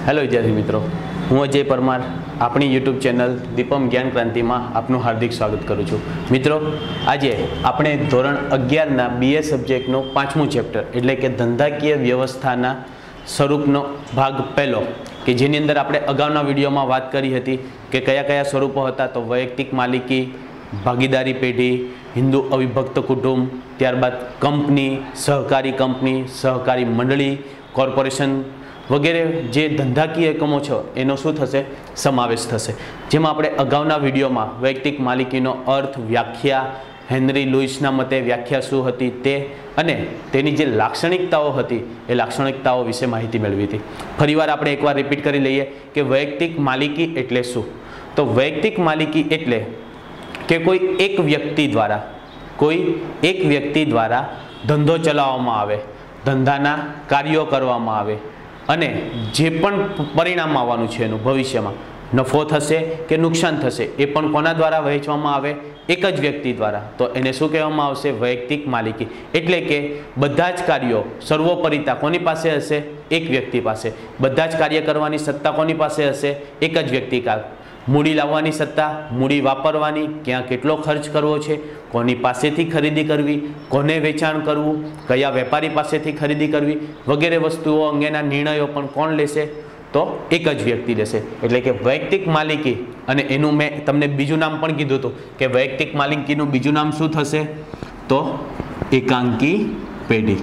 Hello विद्यार्थी मित्रों, हूँ अजय परमार अपनी यूट्यूब चैनल दीपम ज्ञान क्रांति में आपनु हार्दिक स्वागत करूँ छूँ। मित्रों, आज आपणे धोरण 11 बीए सब्जेक्टनो 5मुं चेप्टर एटले के धंधाकीय व्यवस्थाना स्वरूपनो भाग पहलो कि जेनी अंदर आपणे अगाउना विडियोमां वात करी हती कि कया कया स्वरूपो हता। तो वैयक्तिक मालिकी, भागीदारी पेढ़ी, हिंदू अविभक्त कुटुंब, त्यारबाद कंपनी, सहकारी मंडली, कॉर्पोरेशन वगैरह जे धंधाकीय एकमो छे एनो शुं थशे समावेश थशे। जेमां आपणे अगाउना विडियोमां वैयक्तिक मालिकीनो अर्थ, व्याख्या, हेनरी लुईसना मते व्याख्या शुं हती ते अने तेनी जे लाक्षणिकताओ हती ए लाक्षणिकताओ विषे माहिती मेळवी हती। फरीवार आपणे एकवार रिपीट करी लईए कि वैयक्तिक मालिकी एटले शुं। तो वैयक्तिक मालिकी एटले कि कोई एक व्यक्ति द्वारा धंधो चलाववामां आवे, धंधाना कार्यो करवामां आवे अने जे पण परिणाम आववानुं छे एनुं भविष्यमां नफो थशे के नुकसान थशे ए पण कोना द्वारा वहेंचवामां आवे, एक ज व्यक्ति द्वारा। तो एने शुं कहेवामां आवशे? वैयक्तिक मालिकी। एटले के बधा ज कार्यो सर्वोपरिता कोनी पासे हशे? एक व्यक्ति पासे। बधा ज कार्य करवानी सत्ता कोनी पासे हशे? एक ज व्यक्ति का। मूडी लाववानी सत्ता, मूडी वापरवानी, क्यां केटलो खर्च करवो छे, कोनी पासेथी खरीदी करवी, कोने वेचाण करवुं, कया वेपारी पासेथी खरीदी करवी वगैरह वस्तुओ अंगेना निर्णयो पण कोण लेशे? तो एक ज व्यक्ति लेशे। एटले के वैयक्तिक मालिकी अने एनुं मैं तमने बीजुं नाम पण कीधुं हतुं के वैयक्तिक मालिकीनुं बीजुं नाम शुं थशे? तो एकांकी पेढ़ी।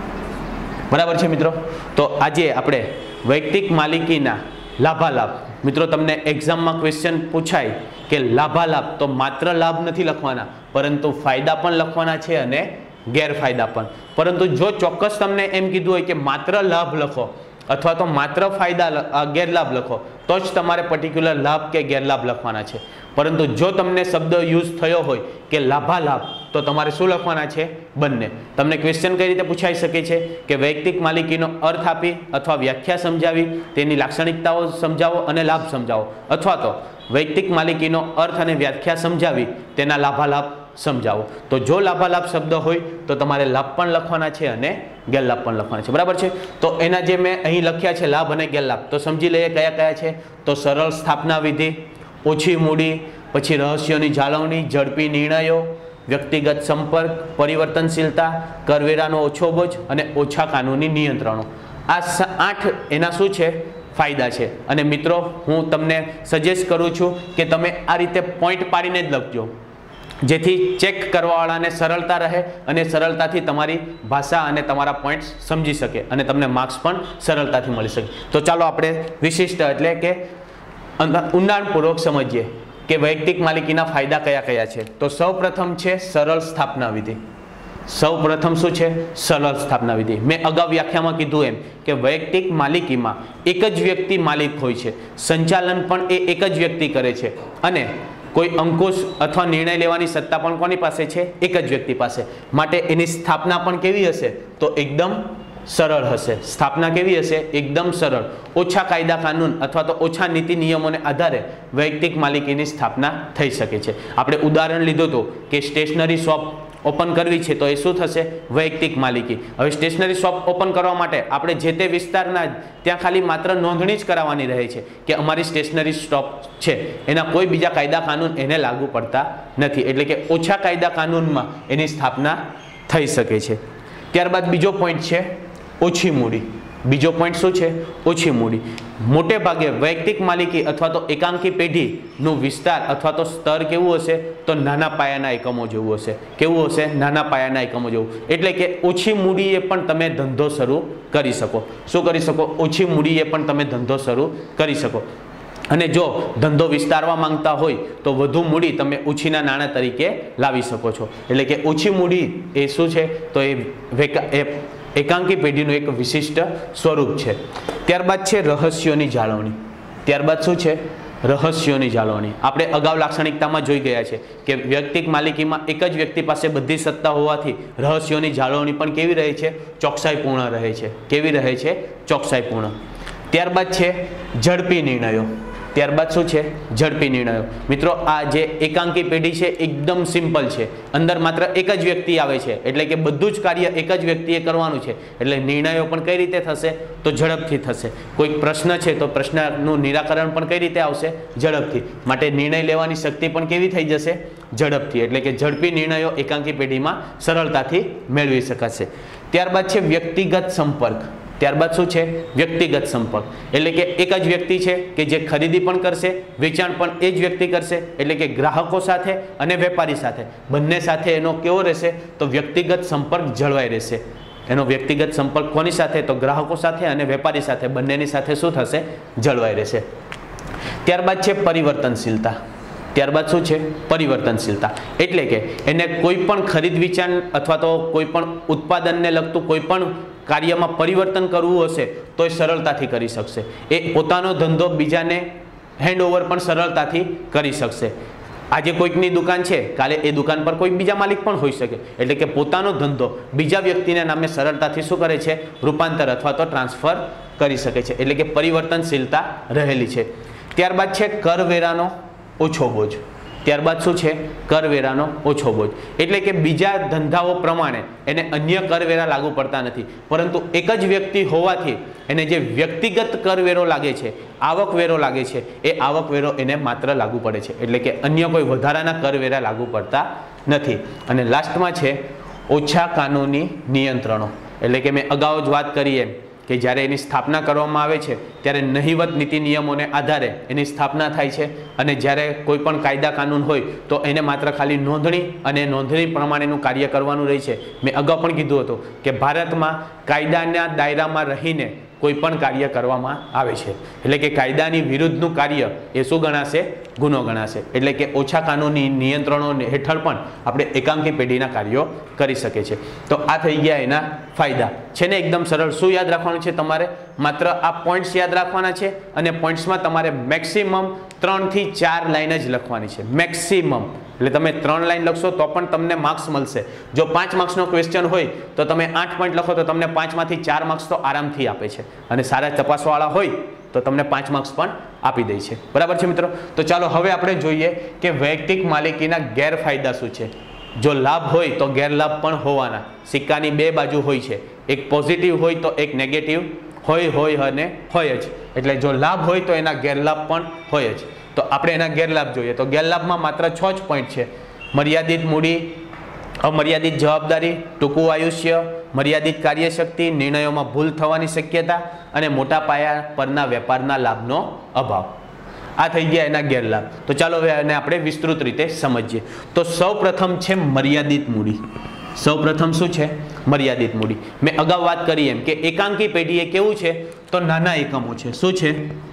बराबर छे मित्रों? तो आजे आपणे वैयक्तिक मालिकीना लाभालाभ, मित्रों तमने एक्जाम में क्वेश्चन पूछाय कि लाभालाभ, तो मात्र लाभ नहीं लखवाना परंतु फायदा पण लखवाना छे अने गैरफायदा पण। परंतु जो चौक्कस तमने एम कीधुं होय कि मात्र लाभ लखो अथवा तो मात्र फायदा गैरलाभ लखो तो ज तमारे पर्टिक्युलर लाभ के गैरलाभ लखवाना छे। परंतु जो तमने शब्द यूज थयो होय कि लाभालाभ तो तमारे शुं लखवाना छे? बंने। तमने क्वेश्चन कई रीते पूछाई शके छे कि वैयक्तिक मालिकीनो अर्थ आपी अथवा व्याख्या समजावी, तेनी लाक्षणिकताओ समजावो अने लाभ समजावो, अथवा तो वैयक्तिक मालिकीनो अर्थ अने व्याख्या समजावी तेना लाभालाभ समजावो। तो जो लाभालाभ शब्द होय तो तमारे लाभ पण लखवाना छे अने गैरलाभ पण लखवाना छे। बराबर छे? तो एना जे मैं અહીં લખ્યા છે લાભ અને ગેરલાભ, તો સમજી લઈએ કયા કયા છે। તો સરળ સ્થાપના વિધિ, ઓછી મૂડી, પછી રહસ્યોની જાળવણી, ઝડપી નિર્ણયો, વ્યક્તિગત સંપર્ક, પરિવર્તનશીલતા, કરવેરાનો ઓછો બોજ અને ઓછા કાનૂની નિયંત્રણો। આ 8 એના શું છે? फायदा है। अने मित्रों हूँ तमने सजेस्ट करूँ छूँ कि तमे आ रीते पॉइंट पाड़ीने ज लखजो जेथी चेक करवावाळाने सरलता रहे अने सरलताथी तमारी भाषा अने तमारा पॉइंट्स समझी सके अने तमने मार्क्स पण सरलताथी मळी सके। तो चालो आपणे विशिष्ट एटले के ઊંડાણપૂર્વક समझीए कि वैयक्तिक मालिकीना फायदा कया कया छे। तो सौ प्रथम छे सरल स्थापना विधि। सौ प्रथम शू है? सरल स्थापना विधि। मैं अगाऊ व्याख्या में कीधुं एम कि वैयक्तिक मालिकी में एक ज व्यक्ति मालिक होय छे, संचालन पण एक ज व्यक्ति करे छे अने कोई अंकुश अथवा निर्णय लेवानी सत्ता पण कोनी पासे छे? एक ज व्यक्ति पासे। माटे एनी स्थापना पण केवी हशे? तो एकदम सरल हशे। स्थापना केवी हशे? एकदम सरल। ओछा कायदा कानून अथवा तो ओछा नीति नियमोने आधारे वैयक्तिक मालिकीनी स्थापना थई शके छे। आपणे उदाहरण लीधुं हतुं कि स्टेशनरी शॉप ओपन करवी छे तो ए शुं थशे? वैयक्तिक मालिकी। हवे स्टेशनरी शॉप ओपन करवा माटे आपणे जे ते विस्ताરના त्यां खाली मात्र नोंधणी ज करावानी रहे छे कि अमारी स्टेशनरी शॉप छे, एना कोई बीजा कायदा कानून एने लागू पड़ता नथी। एटले के ओछा कायदा कानूनमां एनी स्थापना थई शके छे। त्यारबाद बीजो पॉइंट छे ओछी मूडी। बीजो पॉइंट शू है? ओछी मूडी। मोटे भागे वैयक्तिक मालिकी अथवा तो एकांकी पेढ़ीनु विस्तार अथवा तो स्तर केवुं हशे? तो नाना पायाना एकमो जेवुं हशे। केवुं हशे? नाना पायाना एकमो जेवुं। एटले के ओछी मूडीए पण तमे धंधो शरू करी शको। शुं करी शको? ओछी मूडीए पण तमे धंधो शरू करी शको। अने जो धंधो विस्तारवा मांगता होय तो वधु मूडी तमे ओछीना नाणां तरीके लावी शको छो। एटले के ओछी मूडी ए शुं छे? तो एकांकी पेढ़ीનું एक विशिष्ट स्वरूप है। त्यारबाद है रहस्योनी जाळवणी। त्यारबाद शुं छे? रहस्योनी जाळवणी। आपणे अगाऊ लाक्षणिकतामां जोई गया छे कि वैयक्तिक मालिकीमां एक ज व्यक्ति पासे बधी सत्ता होवाथी रहस्योनी जाळवणी पण केवी रहे छे? चोकसाईपूर्ण रहे छे। केवी रहे छे? चोकसाईपूर्ण। त्यारबाद छे झड़पी निर्णयो। ત્યારબાદ શું છે? ઝડપી નિર્ણયો. મિત્રો આ જે એકાંકી પેઢી છે એકદમ સિમ્પલ છે. અંદર માત્ર એક જ વ્યક્તિ આવે છે, એટલે કે બધું જ કાર્ય એક જ વ્યક્તિએ કરવાનું છે. એટલે નિર્ણયો પણ કઈ રીતે થશે? તો ઝડપથી થશે. કોઈક પ્રશ્ન છે તો પ્રશ્નનું નિરાકરણ પણ કઈ રીતે આવશે? ઝડપથી. માટે નિર્ણય લેવાની શક્તિ પણ કેવી થઈ જશે? ઝડપથી. એટલે કે ઝડપી નિર્ણયો એકાંકી પેઢીમાં સરળતાથી મેળવી શકાશે. ત્યારબાદ છે વ્યક્તિગત સંપર્ક. ત્યારબાદ શું છે? વ્યક્તિગત સંપર્ક. એટલે કે એક જ વ્યક્તિ છે કે જે ખરીદી પણ કરશે, વેચાણ પણ એ જ વ્યક્તિ કરશે. એટલે કે ગ્રાહકો સાથે અને વેપારી સાથે બંને સાથે એનો કેવો રહેશે? તો વ્યક્તિગત સંપર્ક જળવાઈ રહેશે. એનો વ્યક્તિગત સંપર્ક કોની સાથે? તો ગ્રાહકો સાથે અને વેપારી સાથે બંનેની સાથે શું થશે? જળવાઈ રહેશે. ત્યારબાદ છે પરિવર્તનશીલતા. ત્યારબાદ શું છે? પરિવર્તનશીલતા. એટલે કે એને કોઈ પણ ખરીદ વેચાણ અથવા તો કોઈ પણ ઉત્પાદનને લગતું કોઈ પણ કાર્યમાં પરિવર્તન કરવું હશે તો એ સરળતાથી કરી શકશે. એ પોતાનો ધંધો બીજાને હેન્ડઓવર પણ સરળતાથી કરી શકશે. આજે કોઈકની દુકાન છે, કાલે એ દુકાન પર કોઈ બીજા માલિક પણ હોઈ શકે. એટલે કે પોતાનો ધંધો બીજા વ્યક્તિના નામે સરળતાથી શું કરે છે? રૂપાંતર અથવા તો ટ્રાન્સફર કરી શકે છે. એટલે કે પરિવર્તનશીલતા રહેલી છે. ત્યારબાદ છે કરવેરાનો ઓછો બોજ. ત્યારબાદ શું છે? કરવેરાનો ઓછો બોજ. એટલે કે બીજા ધંધાઓ પ્રમાણે એને અન્ય કરવેરા લાગુ પડતા નથી, પરંતુ એક જ વ્યક્તિ હોવાથી એને જે વ્યક્તિગત કરવેરો લાગે છે, આવકવેરો લાગે છે, એ આવકવેરો એને માત્ર લાગુ પડે છે. એટલે કે અન્ય કોઈ વધારાના કરવેરા લાગુ પડતા નથી. અને લાસ્ટમાં છે ઓછા કાનૂની નિયંત્રણો. એટલે કે મેં અગાઉ જ વાત કરી એમ કે જ્યારે એની સ્થાપના કરવામાં આવે છે ત્યારે નહિવત નીતિ નિયમોને આધારે એની સ્થાપના થાય છે. અને જ્યારે કોઈ પણ કાયદા કાનૂન હોય તો એને માત્ર ખાલી નોંધણી અને નોંધણી પ્રમાણેનું કાર્ય કરવાનું રહે છે. મેં અગાઉ પણ કીધું હતું કે ભારતમાં કાયદાના દાયરામાં રહીને કોઈ પણ કાર્ય કરવામાં આવે છે. એટલે કે કાયદાની વિરુદ્ધનું કાર્ય એ શું ગણાશે? ગુનો ગણાશે. એટલે કે ઓછા કાનૂની નિયંત્રણો હેઠળ પણ આપણે એકાંકી પેઢીના કાર્યો કરી શકીએ છીએ. તો આ થઈ ગયા એના ફાયદા. છે ને એકદમ સરળ. શું યાદ રાખવાનું છે તમારે? માત્ર આ પોઈન્ટ્સ યાદ રાખવાના છે અને પોઈન્ટ્સમાં તમારે મેક્સિમમ 3 થી 4 લાઈન જ લખવાની છે. મેક્સિમમ. એટલે તમે 3 લાઈન લખશો તો પણ તમને માર્ક્સ મળશે. જો 5 માર્ક્સનો ક્વેશ્ચન હોય તો તમે 8 પોઈન્ટ લખો તો તમને 5 માંથી 4 માર્ક્સ તો આરામથી આપે છે. અને સારા તપાસવાળા હોય તો તમને 5 માર્ક્સ પણ આપી દે છે. બરાબર છે મિત્રો? તો ચાલો હવે આપણે જોઈએ કે વૈયક્તિક માલિકીના ગેરફાયદા શું છે. જો લાભ હોય તો ગેરલાભ પણ હોવાના. સિક્કાની બે બાજુ હોય છે. એક પોઝિટિવ હોય તો એક નેગેટિવ હોય અને હોય જ. એટલે જો લાભ હોય તો એના ગેરલાભ પણ હોય જ. તો આપણે એના ગેરલાભ જોઈએ. તો ગેરલાભમાં માત્ર 6 જ પોઈન્ટ છે. મર્યાદિત મૂડી, અમર્યાદિત જવાબદારી, ટૂંકું આયુષ્ય, મર્યાદિત કાર્યશક્તિ, નિર્ણયોમાં ભૂલ થવાની શક્યતા અને મોટા પાયા પરના વેપારના લાભનો અભાવ. આ થઈ ગયા એના ગેરલાભ. તો ચાલો હવે એને આપણે વિસ્તૃત રીતે સમજીએ. તો સૌપ્રથમ છે મર્યાદિત મૂડી. સૌપ્રથમ શું છે? મર્યાદિત મૂડી. મેં અગાઉ વાત કરી એમ કે એકાંકી પેઢી એ કેવું છે? તો નાના એકમો છે. શું છે?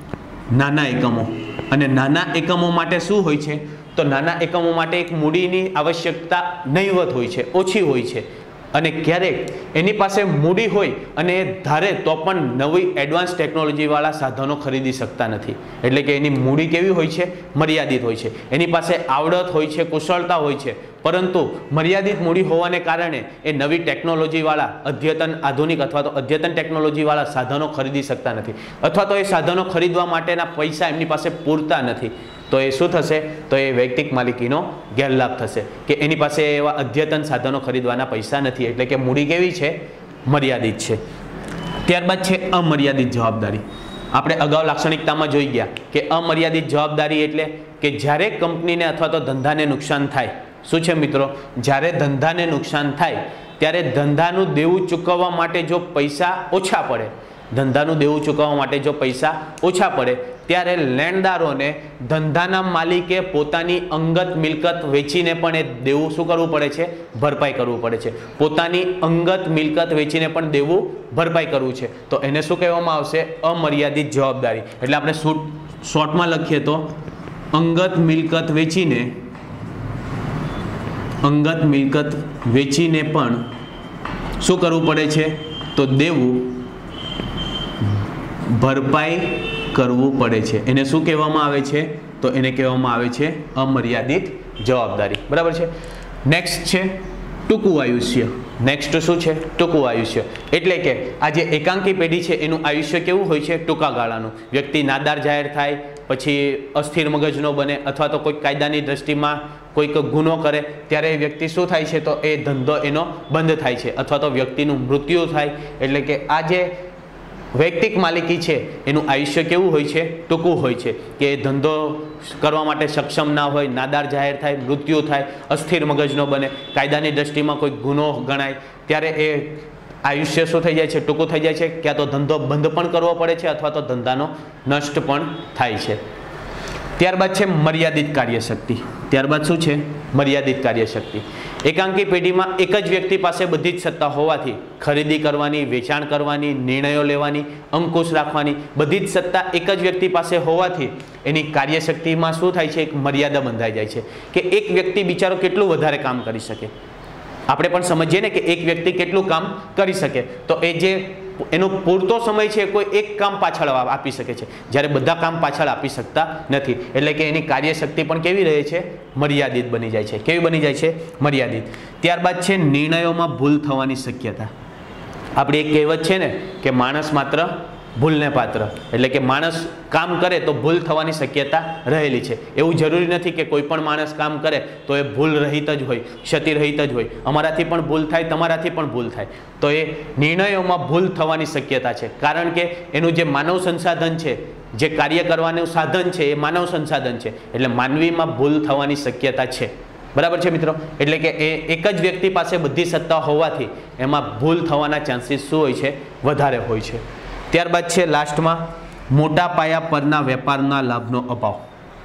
નાના એકમો. અને નાના એકમો માટે શું હોય છે? તો નાના એકમો માટે એક મૂડીની આવશ્યકતા નહીવત હોય છે, ઓછી હોય છે. અને ક્યારેક એની પાસે મૂડી હોય અને એ ધારે તો પણ નવી એડવાન્સ ટેકનોલોજીવાળા સાધનો ખરીદી શકતા નથી. એટલે કે એની મૂડી કેવી હોય છે? મર્યાદિત હોય છે. એની પાસે આવડત હોય છે, કુશળતા હોય છે, પરંતુ મર્યાદિત મૂડી હોવાને કારણે એ નવી ટેકનોલોજીવાળા અદ્યતન આધુનિક અથવા તો અદ્યતન ટેકનોલોજીવાળા સાધનો ખરીદી શકતા નથી. અથવા તો એ સાધનો ખરીદવા માટેના પૈસા એમની પાસે પૂરતા નથી. તો એ શું થશે? તો એ વૈયક્તિક માલિકીનો ગેરલાભ થશે કે એની પાસે એવા અદ્યતન સાધનો ખરીદવાના પૈસા નથી. એટલે કે મૂડી કેવી છે? મર્યાદિત છે. ત્યારબાદ છે અમર્યાદિત જવાબદારી. આપણે અગાઉ લાક્ષણિકતામાં જોઈ ગયા કે અમર્યાદિત જવાબદારી એટલે કે જ્યારે કંપનીને અથવા તો ધંધાને નુકસાન થાય. શું છે મિત્રો? જ્યારે ધંધાને નુકસાન થાય ત્યારે ધંધાનું દેવું ચૂકવવા માટે જો પૈસા ઓછા પડે, ધંધાનું દેવું ચૂકવવા માટે જો પૈસા ઓછા પડે ત્યારે લેણદારોને ધંધાના માલિકે પોતાની અંગત મિલકત વેચીને પણ એ દેવું શું કરવું પડે છે? ભરપાઈ કરવું પડે છે. પોતાની અંગત મિલકત વેચીને પણ દેવું ભરપાઈ કરવું છે. તો એને શું કહેવામાં આવશે? અમર્યાદિત જવાબદારી. એટલે આપણે શોર્ટમાં લખીએ તો અંગત મિલકત વેચીને પણ શું કરવું પડે છે? તો દેવું ભરપાઈ કરવું પડે છે. એને શું કહેવામાં આવે છે? તો એને કહેવામાં આવે છે અમર્યાદિત જવાબદારી. બરાબર છે. નેક્સ્ટ છે ટૂંકું આયુષ્ય. નેક્સ્ટ શું છે? ટૂંકું આયુષ્ય. એટલે કે આ જે એકાંકી પેઢી છે એનું આયુષ્ય કેવું હોય છે? ટૂંકા ગાળાનું. વ્યક્તિ નાદાર જાહેર થાય, પછી અસ્થિર મગજનો બને, અથવા તો કોઈક કાયદાની દ્રષ્ટિમાં કોઈક ગુનો કરે ત્યારે એ વ્યક્તિ શું થાય છે? તો એ ધંધો એનો બંધ થાય છે, અથવા તો વ્યક્તિનું મૃત્યુ થાય. એટલે કે આ જે વૈયક્તિક માલિકી છે એનું આયુષ્ય કેવું હોય છે? ટૂંકું હોય છે. કે એ ધંધો કરવા માટે સક્ષમ ના હોય, નાદાર જાહેર થાય, મૃત્યુ થાય, અસ્થિર મગજનો બને, કાયદાની દ્રષ્ટિમાં કોઈ ગુનો ગણાય ત્યારે એ આયુષ્ય શું થઈ જાય છે? ટૂંકું થઈ જાય છે. ક્યાં તો ધંધો બંધ પણ કરવો પડે છે, અથવા તો ધંધાનો નષ્ટ પણ થાય છે. ત્યારબાદ છે મર્યાદિત કાર્યશક્તિ. ત્યારબાદ શું છે? મર્યાદિત કાર્યશક્તિ. એકાંકી પેઢીમાં એક જ વ્યક્તિ પાસે બધી જ સત્તા હોવાથી ખરીદી કરવાની, વેચાણ કરવાની, નિર્ણયો લેવાની, અંકુશ રાખવાની બધી જ સત્તા એક જ વ્યક્તિ પાસે હોવાથી એની કાર્યશક્તિમાં શું થાય છે? એક મર્યાદા બંધાઈ જાય છે કે એક વ્યક્તિ બિચારો કેટલું વધારે કામ કરી શકે. આપણે પણ સમજીએ ને કે એક વ્યક્તિ કેટલું કામ કરી શકે, તો એ જે એનો પૂરતો સમય છે કોઈ એક કામ પાછળ આપી શકે છે, જ્યારે બધા કામ પાછળ આપી શકતા નથી. એટલે કે એની કાર્યશક્તિ પણ કેવી રહે છે? મર્યાદિત બની જાય છે. કેવી બની જાય છે? મર્યાદિત. ત્યારબાદ છે નિર્ણયોમાં ભૂલ થવાની શક્યતા. આપણી એક કહેવત છે ને કે માણસ માત્ર ભૂલને પાત્ર. એટલે કે માણસ કામ કરે તો ભૂલ થવાની શક્યતા રહેલી છે. એવું જરૂરી નથી કે કોઈ પણ માણસ કામ કરે તો એ ભૂલ રહિત જ હોય, ક્ષતિ રહિત જ હોય. અમારાથી પણ ભૂલ થાય, તમારાથી પણ ભૂલ થાય. તો એ નિર્ણયોમાં ભૂલ થવાની શક્યતા છે, કારણ કે એનું જે માનવ સંસાધન છે, જે કાર્ય કરવાનું સાધન છે એ માનવ સંસાધન છે. એટલે માનવીમાં ભૂલ થવાની શક્યતા છે. બરાબર છે મિત્રો? એટલે કે એ એક જ વ્યક્તિ પાસે બધી સત્તા હોવાથી એમાં ભૂલ થવાના ચાન્સીસ શું હોય છે? વધારે હોય છે. ત્યારબાદ છે લાસ્ટમાં મોટા પાયા પરના વેપારના લાભનો અભાવ.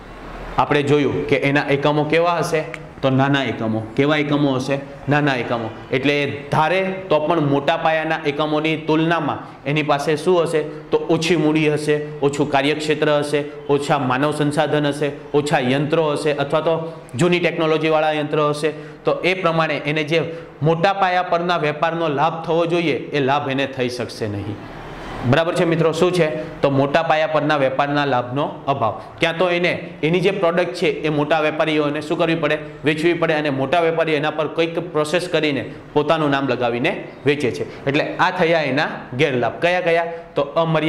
આપણે જોયું કે એના એકમો કેવા હશે? તો નાના એકમો. કેવા એકમો હશે? નાના એકમો. એટલે એ ધારે તો પણ મોટા પાયાના એકમોની તુલનામાં એની પાસે શું હશે? તો ઓછી મૂડી હશે, ઓછું કાર્યક્ષેત્ર હશે, ઓછા માનવ સંસાધન હશે, ઓછા યંત્રો હશે, અથવા તો જૂની ટેકનોલોજીવાળા યંત્રો હશે. તો એ પ્રમાણે એને જે મોટા પાયા પરના વેપારનો લાભ થવો જોઈએ એ લાભ એને થઈ શકશે નહીં. બરાબર છે મિત્રો? શું છે? તો મોટા પાયા પરના વેપારના લાભનો અભાવ. ક્યાં તો એને એની જે પ્રોડક્ટ છે એ મોટા વેપારીઓને શું કરવી પડે? વેચવી પડે, અને મોટા વેપારી એના પર કંઈક પ્રોસેસ કરીને પોતાનું નામ લગાવીને વેચે છે. એટલે આ થયા એના ગેરલાભ. કયા કયા? તો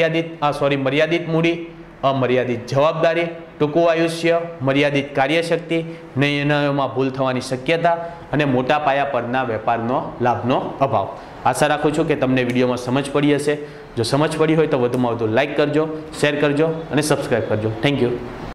મર્યાદિત મૂડી, અમર્યાદિત જવાબદારી, ટૂંકું આયુષ્ય, મર્યાદિત કાર્યશક્તિ, નિર્ણયોમાં ભૂલ થવાની શક્યતા અને મોટા પાયા પરના વેપારનો લાભનો અભાવ. આશા રાખું છું કે તમને વિડીયોમાં સમજ પડી હશે. જો સમજ પડી હોય તો વધુમાં વધુ લાઈક કરજો, શેર કરજો અને સબસ્ક્રાઈબ કરજો. Thank you.